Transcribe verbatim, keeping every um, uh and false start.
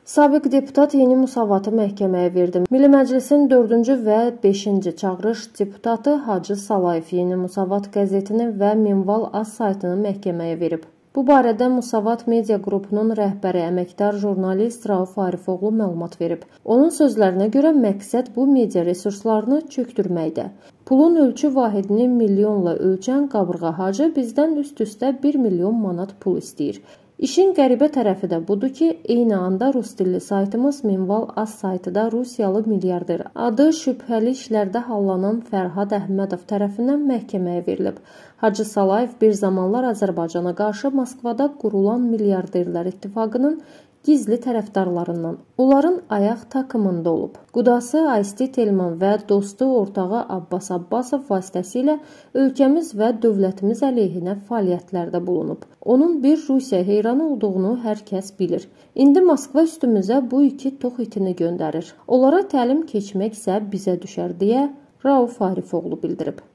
Sabiq deputat yeni müsavatı məhkəməyə verdi. Milli Məclisin dördüncü və beşinci çağırış deputatı Hacı Salayev yeni müsavat qəzetini və Minval Az saytını məhkəməyə verib. Bu barədə Musavat Media qrupunun rəhbəri əməkdar jurnalist Rauf Arifoğlu məlumat verib. Onun sözlərinə görə məqsəd bu media resurslarını çökdürməkdə. Pulun ölçü vahidini milyonla ölçən Qabırğa Hacı bizdən üst-üstə bir milyon manat pul istəyir. İşin qəribə tərəfi də budur ki, eyni anda rus dilli saytımız Minval Az saytı da Rusiyalı milyarder adı şübhəli işlərdə hallanan Fərhad Əhmədov tərəfindən məhkəməyə verilib. Hacı Salayev bir zamanlar Azərbaycana qarşı Moskvada qurulan milyarderlər ittifaqının gizli tərəfdarlarından, onların ayaq takımında olub. Qudası Aysti Telman və dostu ortağı Abbas Abbasov vasitəsilə ölkəmiz və dövlətimiz əleyhinə fəaliyyətlərdə bulunub. Onun bir Rusiya heyranı olduğunu hər kəs bilir. İndi Moskva üstümüzə bu iki tox itini göndərir. Onlara təlim keçmək isə bizə düşər deyə Rauf Arifoğlu bildirib.